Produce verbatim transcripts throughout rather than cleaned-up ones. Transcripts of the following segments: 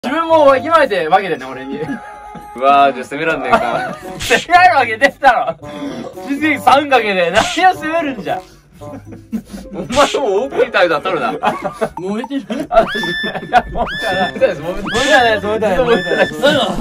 自分もわきまえて分けてね、俺に。 うわー、じゃあ攻めらんねえか。 攻めるわけねえだろ。実にさんかけで何を攻めるんじゃ。 お前も大きい態度は取るな。 揉めてる。あ、いや、揉めてない。揉めてない。揉めてない。揉めてない。揉めてない。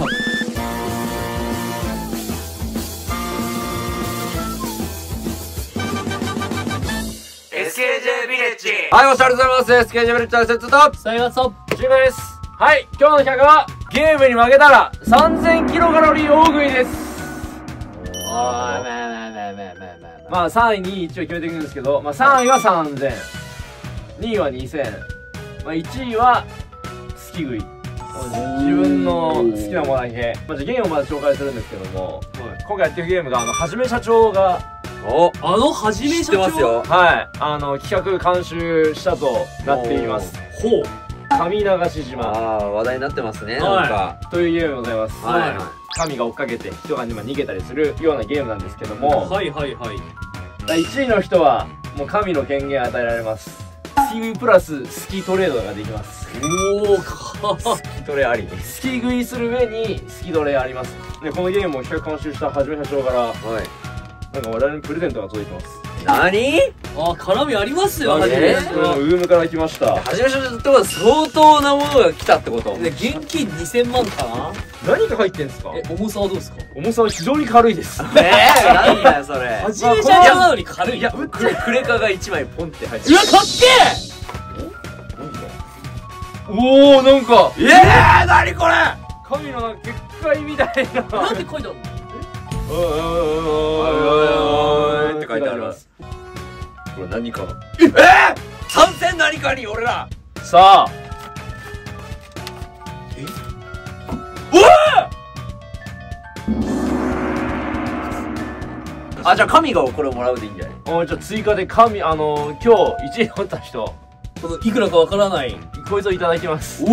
エスケージェー ビレッジ。はい、おっしゃるございます。エスケージェー ビレッジのセットと、 さよなら、そう。シュウです。はい、今日の企画は、ゲームに負けたら、さんぜんキロカロリー大食いです。 おー、まあまあまあまあまあまあ。 まあ、さんい、にい、いちを決めていくんですけど、まあ、さんいはさんぜん、にいはにせん、まあ、いちいは、好き食い。自分の好きなものだけ。まあ、じゃあゲームをまず紹介するんですけども、今回やってるゲームが、あの、はじめ社長が、 お、 あのはじめ社長、 知ってますよ。 はい、あの、企画監修したとなっています。 ほう。 神流し島ああ、話題になってますね、 はいなんか。 というゲームでございます。 はいはい。 神が追っかけて人が今逃げたりするようなゲームなんですけども、 はいはいはいいちいの人はもう神の権限与えられます。スキ食いプラススキトレードができます。 おおかスキトレあり。 スキ食いする上にスキトレあります。でこのゲームを企画監修したはじめ社長からはい。 なんか我々にプレゼントが届いてます。 なに？ あ絡みありますよはじめえ社これもウームから来ました。 はじめ社長ってことは相当なものが来たってこと？ 長で現金にせんまんかな。 何が入ってんすか？ え重さはどうですか？ 重さは非常に軽いです。 ええ、なんだよそれ。 はじめ社長なのに軽い。いやうっクレクレカがいちまいポンって入ってうわかっけおお、なんかええー、なにこれ。 神のなんか結界みたいな。 ーなんて書いてあるの？ おいおいおいおいおいって書いてあります。 これ何かのえー、参戦何かに俺ら。 さああ、じゃあ神がこれをもらうでいいんじゃない？ おい、じゃあ追加で神、あのー、今日いちい取った人このいくらかわからないこいつをいただきます。 おお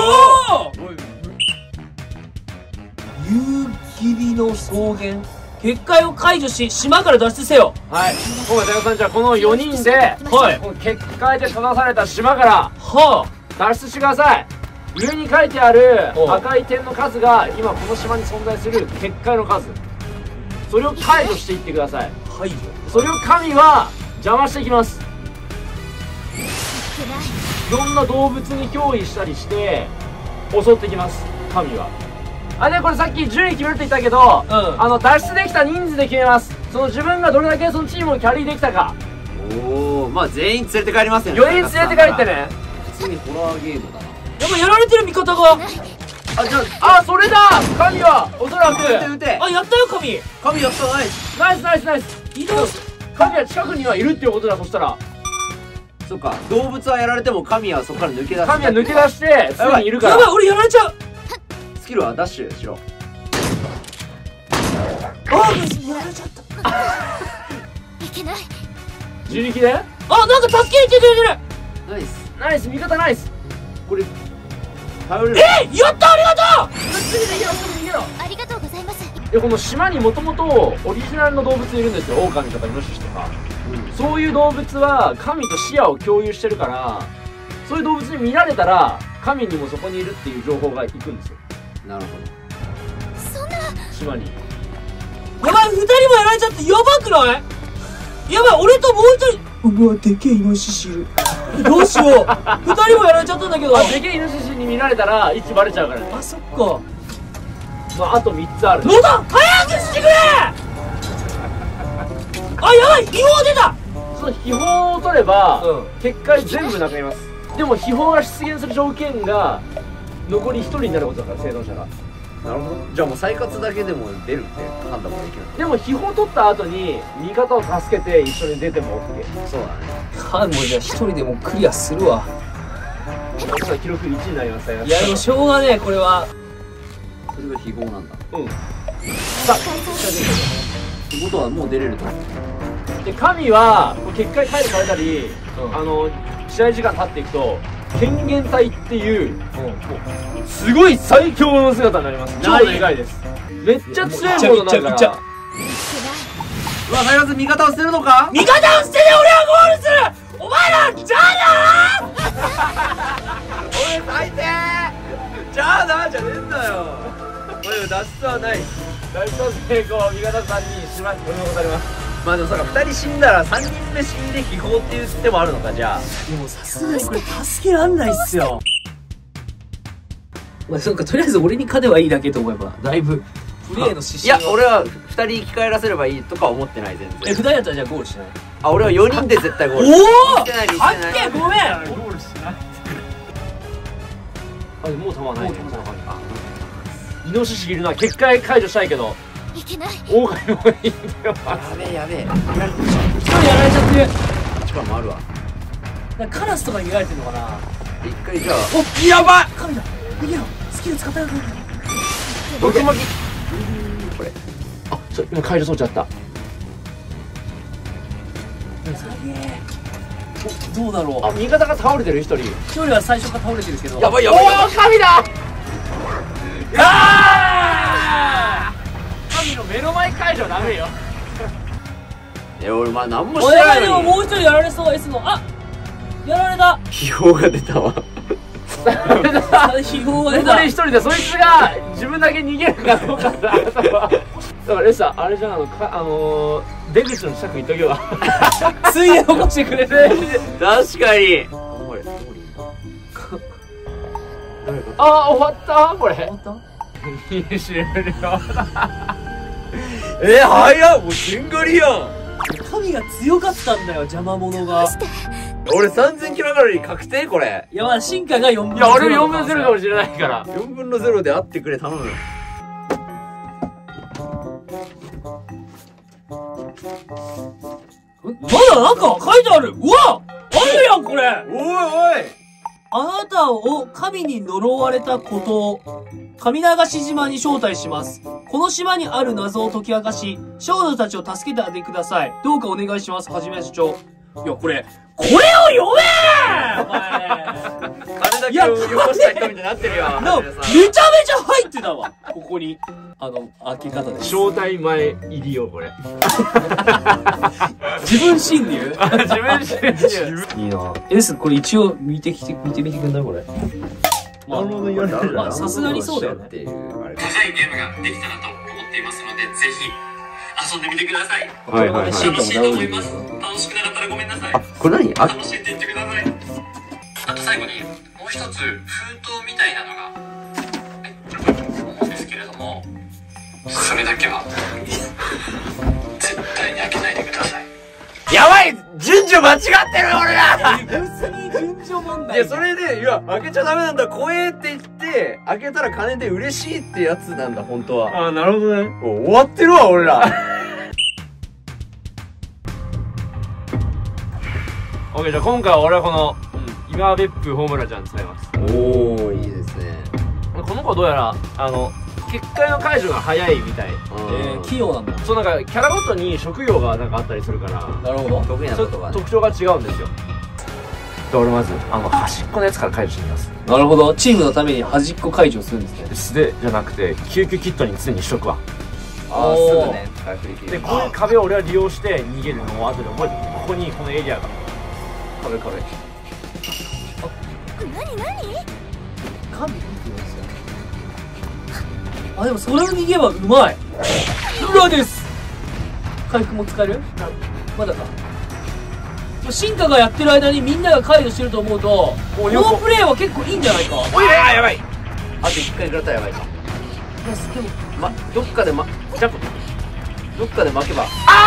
夕霧の草原結界を解除し島から脱出せよ。 はい、今回大学さん、じゃあこのよにんではいこの結界で閉ざされた島からは脱出してください。上に書いてあるおう赤い点の数が今この島に存在する結界の数、それを解除していってください。 あはいよそれを神は邪魔していきます。いろんな動物に憑依したりして襲ってきます、神は。あ、でこれさっき順位決めるって言ったけど、 うんあの脱出できた人数で決めます。その自分がどれだけそのチームをキャリーできたか。 おお、まあ全員連れて帰りますよね。 よにん連れて帰ってね。 普通にホラーゲームだな。 やっぱやられてる味方があ、じゃあ、あ、それだ、神はおそら撃て撃くて。 あやったよ神神やったない。 ナイスナイスナイス。 移動し神は近くにはいるっていうことだ。そしたらそっか、動物はやられても神はそこから抜け出す。 神は抜け出してすぐにいるかやばいら。 俺やられちゃう。 スキルはダッシュしろ。 あーやられちゃったいけない。 自力であなんか助けに来てくれてる。 ナイス。 ナイス、味方ナイス。 これ頼れる。 えやったありがとう。 すぐ逃げろ、すぐ逃げろ。 ありがとうございます。 でこの島にもともとオリジナルの動物いるんですよ。狼とかイノシシとか、うん、そういう動物は神と視野を共有してるから、そういう動物に見られたら神にもそこにいるっていう情報が行くんですよ、 なるほそんな。 島に。 やばい二人もやられちゃってやばくない？やばい俺ともう一人うわでけえイノシシいるどうしよう二人もやられちゃったんだけど。 あ、でけえイノシシに見られたら位置バレちゃうからね。 あそっかまああとみっつある。 ロダン早くしてくれ。あやばい秘宝出た。 その秘宝を取れば、 うん結界全部なくなります。でも秘宝が出現する条件が残りひとりになることだから、生存者が。 ど。なるほど。じゃあもう再活だけでも出るって判断もできる。 でも秘宝取った後に味方を助けて一緒に出ても OK。 そうだね。 ハンもじゃあ一人でもクリアするわ。 僕は記録いちになりましたよ。 いやでもしょうがねえこれは。 それが非合なんだ。 うん。 さってことはもう出れると。 で神はこう結界解除されたり、 うんあの試合時間経っていくと権限体っていう、すごい最強の姿になります。超でかいです。めっちゃ強いものになるから。 めちゃめちゃうわ、再活味方を捨てるのか？ 味方を捨てて俺はゴールする。お前らじゃあな俺最低。 じゃあなじゃねえんだよ。まあでも脱出はない。 大丈夫成功、味方さんにしまい取り残されます。 まあでもそうか、ふたり死んだらさんにんめ死んで秘宝っていう手もあるのか。じゃあでもさすがにこれ助けらんないっすよ。まあそうか、とりあえず俺に勝てばいいだけと思えばだいぶプレーの指いや針は。 俺はふたり生き返らせればいいとかは思ってない。全え、 然。 ふたりだったらじゃあゴールしない？ あ、俺はよにんで絶対ゴール。 おおしてないしてあっない。 け、ごめん。 ゴールしない。あ、もう弾はないね。イノシシいるな。結界解除したいけどいけない。 オオカミの方がいいんだよ。 やべえやべえ。 一人やられちゃってる。 一番もあるわ。 なんかカラスとかに見られてんのかな。 一回じゃあ。 お、やばい。神だ。逃げろ。スキル使ったよ。 ドキマキ。これ。 あ、それ今解除装置あった。 すげえ。お、どうだろう。 あ、味方が倒れてる一人。 一人は最初から倒れてるけど。 やばいやばいやばい。 おー、神だ。あー、神の目の前解除ダメよ。 いや俺まあ何もしおてないい、でものに。 もう一人やられそう。 S の。あ、やられた。 秘宝が出たわ。 秘宝が出た。 残り一人でそいつが自分だけ逃げるかどうかだ。あとはだからレッサーあれじゃん、あのかあのー、出口の近くに行っとけばついで起こしてくれて。 確かに。これあー、終わったこれ。 終わった？ 終了。 えー、早っ。もうしんがりやん。 神が強かったんだよ、邪魔者が。 俺さんぜんキロカロリー確定これ。 いや、まあ進化がよんぶんいや、俺もよんぶんゼロかもしれないから。 よんぶんのゼロであってくれ、頼む。 まだなんか書いてある。うわ、あるやんこれ。 おいおい。 あなたを神に呪われたことを神流し島に招待します。この島にある謎を解き明かし、少女たちを助けてあげてください。どうかお願いします。はじめ社長。いや、これ、これを読めーお前金だけをよこした人みたいになってるよ。 なめちゃめちゃ入ってたわ。ここに。あの、開け方です。 招待前入りよ、これ。 自分侵入自分していいな。エース、これ一応見てきて、見てみてくんないこれ。まあ、まあ、さすがにそうだよね。 っていうあれ。 デザインゲームができたらと思っていますので、ぜひ遊んでみてください。 はいはいはい。 楽しいと思います。楽しくなかったらごめんなさい。 あ、これ何？あ、 楽しんでいってください。あと最後にもう一つ封筒みたいなのが思うんですけれども、それだけは絶対に開けないでください。 やばい！順序間違ってる俺ら！ 別に順序問題。 いや、それで、いや、開けちゃダメなんだ、怖えって言って、開けたら金で嬉しいってやつなんだ、本当は。 あー、なるほどね。 もう終わってるわ、俺ら。 オッケー、じゃあ今回は俺はこの、今別府ホムラちゃん使います。 おー、いいですね。 この子はどうやら、あの、結界の解除が早いみたい。 えー、器用なんだ。 そう、なんか、キャラごとに職業がなんかあったりするから、 なるほど。 得意なそことがね。 特徴が違うんですよ。で、俺まず、あの、端っこのやつから解除してみます。 なるほど。チームのために端っこ解除するんですね。 素手じゃなくて、救急キットに常にしとくわ。 あー、すぐね、回復できる。 で、こういう壁を俺は利用して逃げるのを後で覚えておく。ここに、このエリアが。 壁壁。 何何？ 神見てますよ。あ、でもそれを逃げばうまい。うわです。回復も使える？まだか。進化がやってる間にみんなが解除してると思うと、このプレイは結構いいんじゃないか。 おい、あー、やばい。あといっかい食らったらやばいか。 でも、 ま、どっかでま、ジャンプ。どっかで負けば。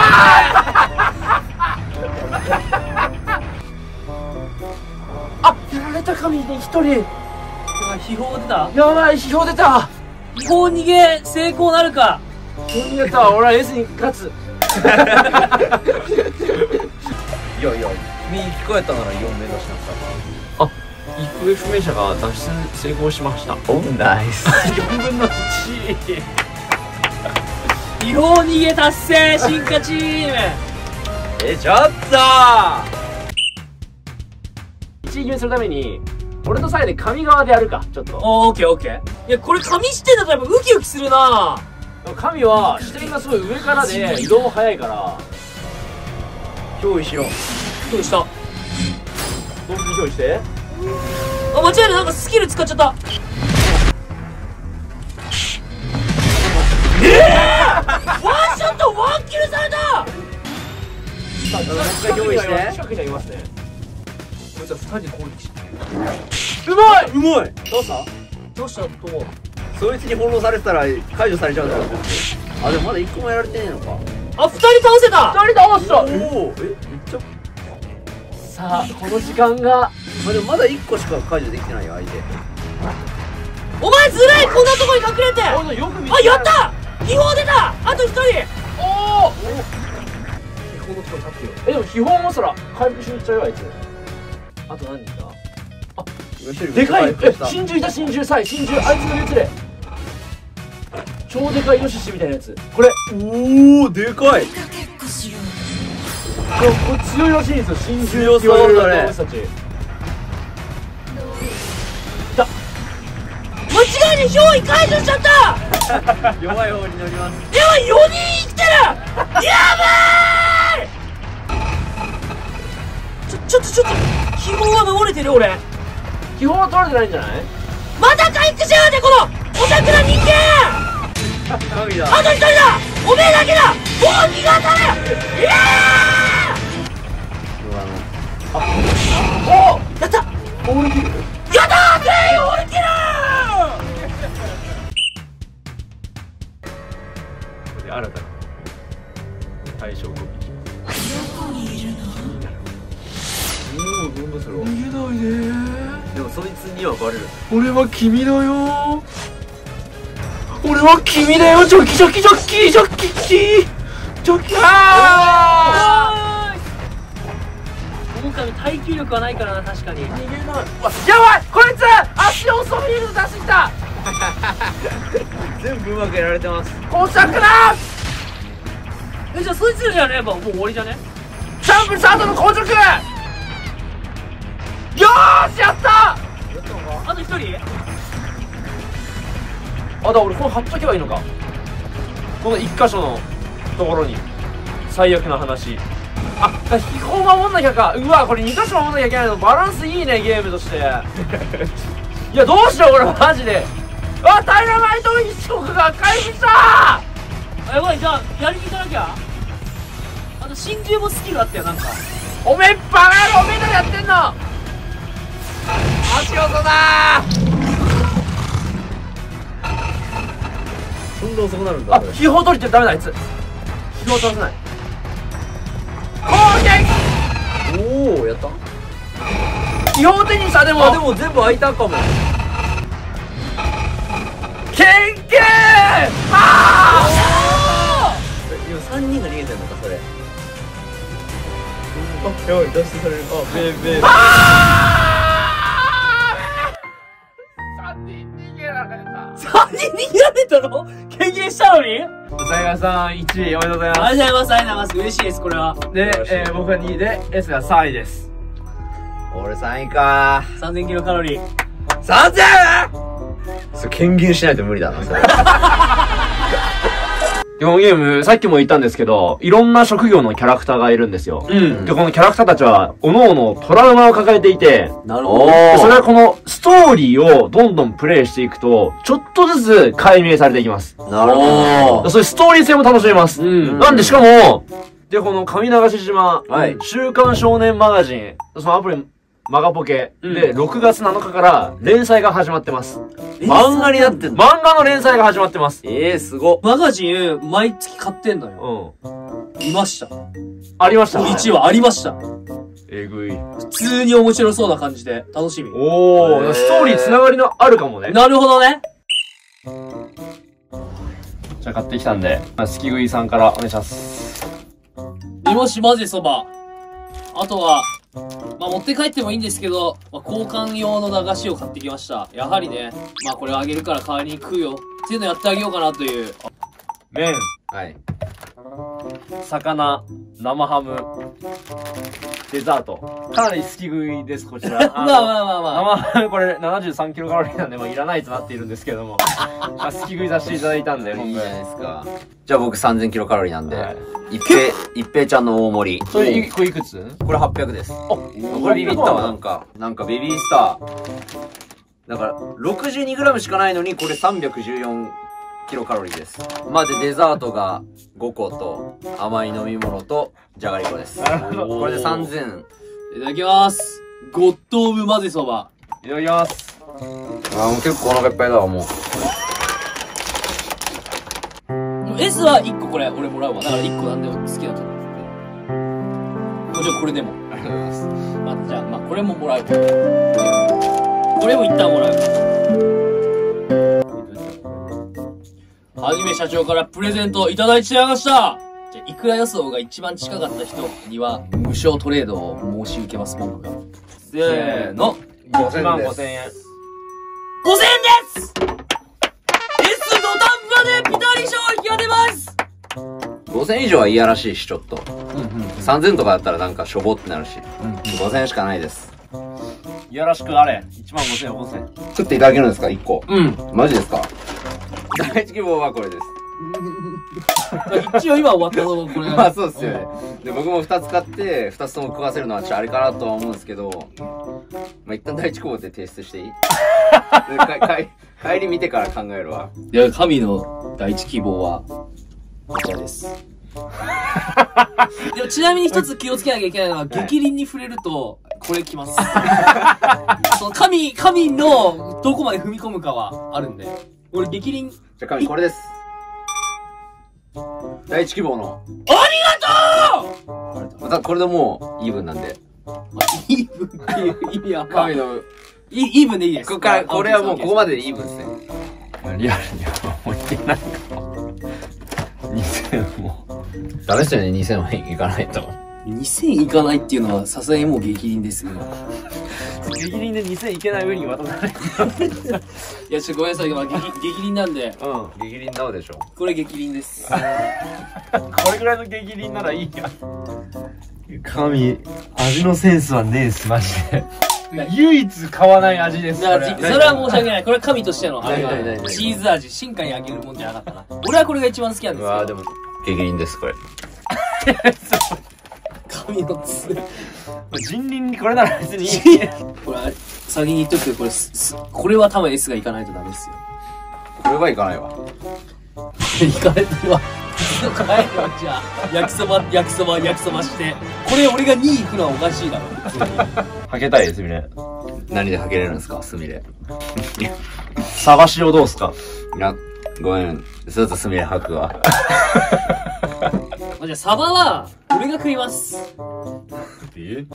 あ、やられた神に一人。 秘宝出た？ やばい、秘宝出た。 秘宝逃げ成功なるか。 逃げた。俺は S に勝つ。 いやいや、君生き返ったならよん目指しなさあ、行方不明者が脱出成功しました。 い。お、ナイス。 よんぶんのいち。 秘宝逃げ達成進化チーム。 え、ちょっといちい決めするために、俺とサイで上側でやるか、ちょっと。 オーケーオーケー。いや、これ紙視点だとやっぱウキウキするな。 神は視点がすごい上からで移動早いから、 憑依しろ。 どうした？あ、 動物に憑依して。 間違えた。なんかスキル使っちゃった。 さん、 もう一回用意して近くにありますね。 こいつはふたりで攻撃しうまいうまい。 どうしたどうしたと思う？ そいつに翻弄されてたら解除されちゃうんだろう。あ、でもまだ一個もやられてねえのか。 あ、ふたり倒せた。 二人倒したおお、え、めっちゃ。 さあ、この時間が。 まあ、でもまだ一個しか解除できてないよ、相手。 お前ずるい、こんなとこに隠れて。あ、 おいよく見やった。秘宝出た。あとひとり。 おお秘宝のとこに立ってよ。 え、でも秘宝もそら回復しに行っちゃうよ、あいつ。 あと何人だ？ でかい。え、 真珠真珠いた、真珠さい、真珠、あいつの列で。超でかいイノシシみたいなやつ。これ、 おお、でかい。 これ、これ強いらしいんですよ、真珠強って言われるそうだね動物たち。 間違いに憑依解除しちゃった。 弱い方に乗ります。 やばい、よにん生きてる。やばい。ちょ、ちょっとちょっと秘宝は守れてる俺。 秘宝は取られてないんじゃない？ また回復しやがってこのオタクな人間。 神だ。 あと一人だ。おめえだけだ。もう逃がされ。いやー。おお、やった。 オールキル。 やったー。全員オールキルで新たな対象攻撃。 おお、どんどんそれ。 逃げないでー。 でもそいつにはバレる。 俺は君だよー。俺は君だよ。ジョキジョキジョキジョキキジョキ。あー。狼耐久力はないからな。確かにー逃げない。やばい、こいつ足をソフィールド出してきた。 全部うまくやられてます。 到着だ。 え、じゃあそいつらやればもう終わりじゃね？ チャンプチャートの硬直。よーし、やった。 あと一人。 あ、だ、俺これ貼っとけばいいのか。この一箇所のところに最悪な話。あ、秘宝守んなきゃか。うわ、これに箇所守んなきゃいけないの。バランスいいね、ゲームとして。いや、どうしよう、これマジで。あ、ダイナマイト一色が回復した。 やばい、じゃあやりに行かなきゃ。あと真珠もスキルあったよ、なんか。 おめえバカ野郎、おめえ何やってんの。足音だー。 そんな遅くなるんだ。 あ、秘宝取りってダメだ、あいつ。秘宝取らせない。攻撃。 おお、やった。 秘宝手にした。でもあ、でも全部開いたかも。 ケンケー。あえ、今三人が逃げてるのか、それ。あ、やばい、脱出される。あ、ベーベー。 三人逃げられた。 さんにん逃げられたの？経験したのに？ さやがさんいちいおめでとうございまありがとうございます、ありがとうございます。嬉しいです、これは。 す。で、えー、僕がにいで S がさんいです。 俺さんいか。 さんぜんキロカロリー。 さんぜん！それ権限しないと無理だな、それ。 で、このゲーム、さっきも言ったんですけど、いろんな職業のキャラクターがいるんですよ。 うん。 で、このキャラクターたちは、各々トラウマを抱えていて、 なるでそれはこのストーリーをどんどんプレイしていくと、ちょっとずつ解明されていきます。 なるほど。 そういうストーリー性も楽しめます。 うんなんでしかも、で、この上流し島、 はい週刊少年マガジン、そのアプリ、マガポケ、 うんで、ろくがつなのかから連載が始まってます。 漫画になってんの？ 漫画の連載が始まってます。 ええー、すご。 マガジン、毎月買ってんのよ。 うん。 見ました。 ありましたいちわありました。 えぐい。 普通に面白そうな感じで、楽しみ。 おー、 へーストーリーつながりのあるかもね。 なるほどね。 じゃあ買ってきたんで、まあ、すきぐいさんからお願いします。 煮干し混ぜそば。あとは、まあ、持って帰ってもいいんですけど、まあ、交換用の駄菓子を買ってきました。やはりね、まあ、これあげるから代わりに食うよ。っていうのやってあげようかなという。 麺、 はい。 魚、生ハム、デザート。かなり好き食いです、こちら。 まあまあまあまあ。 生ハム、これななじゅうさんキロカロリーなんで、もういらないとなっているんですけども。まあ、好き食いさせていただいたんで、僕。 いいじゃないですか。じゃあ僕さんぜんキロカロリーなんで、 はい一平、一平ちゃんの大盛り。 それ、いこれいくつ？ これはっぴゃくです。 あ、 これビビったわ、なんか。なんかベビースター。だから、ろくじゅうにグラム しかないのに、これさんびゃくじゅうよんキロカロリーです。まあで、デザートがごこと、甘い飲み物と、じゃがりこです。これでさんぜん。 いただきます。ゴッドオブ混ぜそば。 いただきます。 あーもう結構お腹いっぱいだわ、もう。 S はいっここれ、俺もらうわ。だからいっこなんでも好きなと思って。もちろんこれでも。 ありがとうございます。 まあ、じゃあ、まあ、これももらう。これも一旦もらう。はじめ社長からプレゼントいただいちゃいました。じゃあ、いくら予想が一番近かった人には、無償トレードを申し受けます、僕が。 せーの。 ごせんいちまんですごせんえん。 ごせんえんです !S 土壇場でピタリ賞益が出ます。 ごせん以上はいやらしいし、ちょっと。さんぜんとかだったらなんかしょぼってなるし。ごせんしかないです。 いやらしくあれ。いちまんごせんえん、ごせん。 食っていただけるんですか ?いっ 個。 うん。 マジですか？第一希望はこれです。 一応今終わったぞ、これ。 まあそうっすよね。で、僕もふたつ買って、ふたつとも食わせるのはちょっとあれかなとは思うんですけど、まあ一旦第一希望で提出していい？でかか帰り見てから考えるわ。 いや、神の第一希望は、こちらです。でもちなみに一つ気をつけなきゃいけないのは、激鱗に触れると、これきます。その神、神のどこまで踏み込むかはあるんで。俺激鱗。 じゃあ神これです。第一希望の。 ありがとうまたこれでもうイーブンなんで。 イーブンっていう意味は、 神の、 イイーブンでいいです。 ここから、これはもうここまででイーブンですね。 リアルにはもういけないかも。にせんも。 ダメっすよね、にせんはいかないと。 にせんいかないっていうのはさすがにもう激鱗ですよ。 激鱗でにせんいけない上に渡さない。 いや、ちょっとごめんなさい。まあ、激、激鱗なんで、 うん。 激鱗なおでしょ。 これ激鱗です。 これぐらいの激鱗ならいいや。神、味のセンスはねえっす、マジで。唯一買わない味です。 だからそれは申し訳ない。これは神としての、あれないないないないチーズ味、進化にあげるもんじゃなかったな。俺はこれが一番好きなんですけど。 うわーでも、激鱗です、これ。 神の爪。 人輪にこれなら別にいい。 これ、先に言っとくけど、これ、すこれは多分 S がいかないとダメですよ。 これはいかないわ。 いかないとは。帰るわ、じゃあ。焼きそば、焼きそば、焼きそばして。これ俺がにい行くのはおかしいだろ、普通に。 はけたいですね。 何ではけれるんですか、スミレ。 探しをどうすか？ いや、ごめん。ずっとスミレ吐くわ。 じゃあ、サバは、俺が食います。 え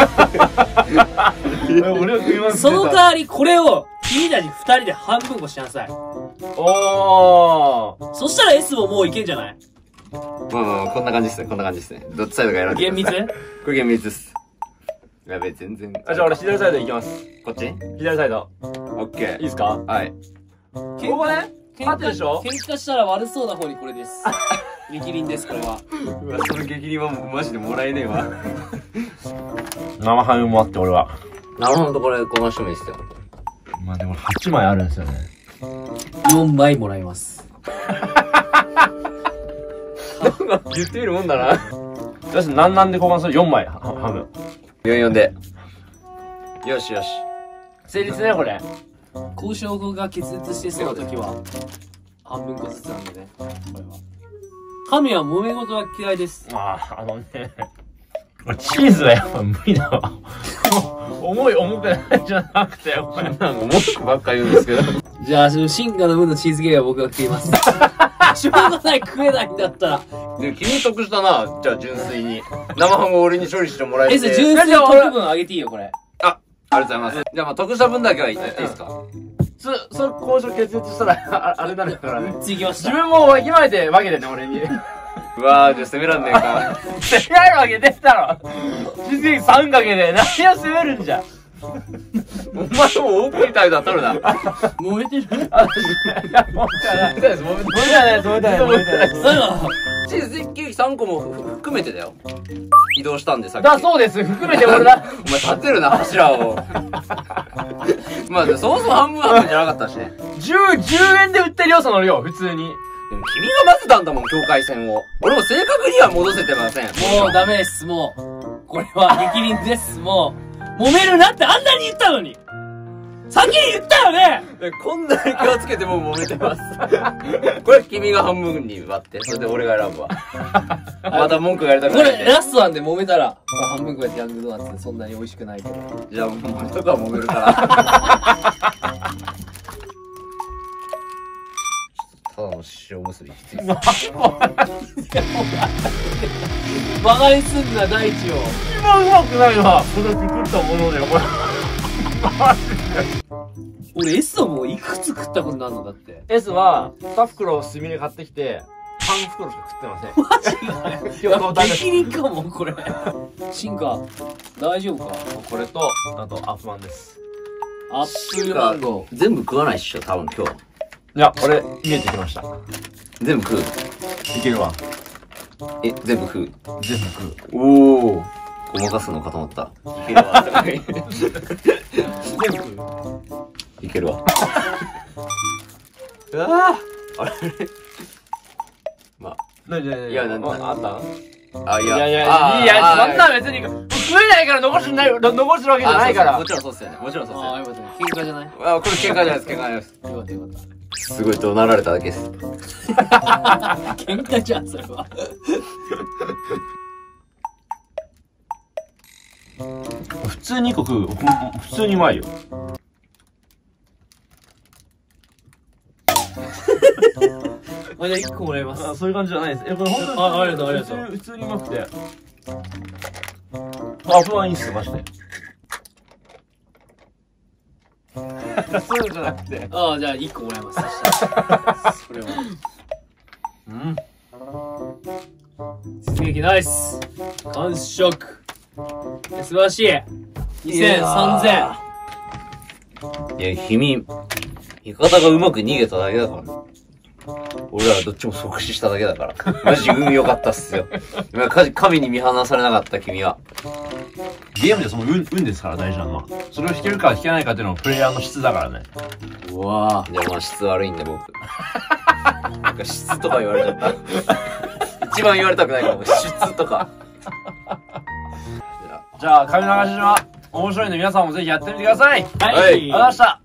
俺は食います。 その代わり、これを、君たち二人で半分こしなさい。 おー。 そしたら S ももういけんじゃない？ まあまあ、こんな感じですね、こんな感じですね。どっちサイドが選んで厳密？ これ厳密です。やべえ、全然。 あ、じゃあ俺左サイド行きます。 こっち左サイド。 オッケー。 いいですか？ はい。 ここね、 喧勝ってるでしょ？ 喧嘩したら悪そうな方にこれです。激鱗です、これは。 うわ、その激鱗はマジでもらえねえわ。 生ハムもあって俺は。 なるほど、これ、この人もいいっすよ。 まあでもはちまいあるんですよね。 よんまいもらいます。 言ってみるもんだな。 よし、なんなんで交換する？ よん 枚、はハム。 よんよんで。よしよし。 成立ね、これ。 交渉後が決裂してそうな時は、半分こずつなんでね、これは。神は揉め事は嫌いです。 ああ、あのね。チーズはやっぱ無理だわ。重い重くないじゃなくて、これなんか文句ばっか言うんですけど。 じゃあ、進化の分のチーズケーキは僕が食います。しょうがない、食えないんだったら。 で、君得したな。じゃあ、純粋に。生ハムを俺に処理してもらえて。 S、純粋の得分あげていいよ、これ。 あ、ありがとうございます。じゃあ、まあ、得した分だけは言っていいですか？ そ、その交渉決裂したら、ああれなんだからね。 次行きました。 自分もわきまえて分けてね、俺に。 うわー、じゃあ攻めらんねえか。 攻めるわけねえだろ。チーズケーキさんかけで何を攻めるんじゃ。 お前も大きい態度は取るな。 揉めてる？ あ、いや、もうじゃない。もうじゃない、もうじゃない、もうじゃない。 何が？ チーズケーキさんこも含めてだよ。移動したんでさっき。 だ、そうです。含めて俺だ。 お前立てるな、柱を。まあ、そもそも半分半分じゃなかったしね。 じゅう、じゅうえんで売ってるよ、その量、普通に。 でも君が混ぜたんだもん、境界線を。俺も正確には戻せてません。 もうダメです、もう。これは激鱗です、もう。揉めるなってあんなに言ったのに。 先に言ったよね。 こんなに気をつけてもう揉めてます。これ君が半分に割って、それで俺が選ぶわ。また文句がやりたくこない。 れラストなんで揉めたら、半分くらいヤングドーナツそんなに美味しくないけど。 じゃあもう俺とかは揉めるから。ただの塩むすびきつい。 バカにすんな大地を。 一番うまくないのはそれ作ったものだよこれ。 俺 S のもういくつ食ったことなるのだって。 S はに袋を炭で買ってきてさん袋しか食ってません。マジで今日の激鱗かもこれ。進化大丈夫か。 これとあとアップマンです。 アップルマンゴー全部食わないっしょ、多分今日。 いやこれ見えてきました。 全部食う。 いけるわ。 え、全部食う。 全部食う。 おお。ごまかすのかと思った。いけるわ。 全部食う。 いけるわ。 うわあれまあ。 なになにいやなんだあったあ、いや。 いやいやあーいやあーそんな別に食えないから残してない残してるわけじゃないから。 あそうそうもちろんそうっすよね。もちろんそうっすああ、 よね。 よかったね。喧嘩じゃない。 あ、これ喧嘩じゃないです。喧嘩じゃないです。 よかったよかった。 すごい怒鳴られただけです。 喧嘩じゃん、それは。 普通にいっこ食う。普通にうまいよ。 あ、じゃあいっこもらいます。 あそういう感じじゃないです。えこれ本当にあありがとうありがとう普通普通にうまくて。あ不安いいっすよマジで。そういうのじゃなくて。 ああ、じゃあいっこもらいます。そしたらそれは。 うん。 出撃ナイス。完食。素晴らしい。にせん、さんぜん。 いや、君、味方がうまく逃げただけだから。俺らはどっちも即死しただけだから。マジ運良かったっすよ。神に見放されなかった君は。 ゲームでその運、運ですから大事なのは。それを引けるか引けないかっていうのはプレイヤーの質だからね。 うわじゃあまあ質悪いんで僕。なんか質とか言われちゃった。一番言われたくないかも。質とか。 じゃあ、神流し島、面白いんで皆さんもぜひやってみてください。 はい。 はいありがとうございました。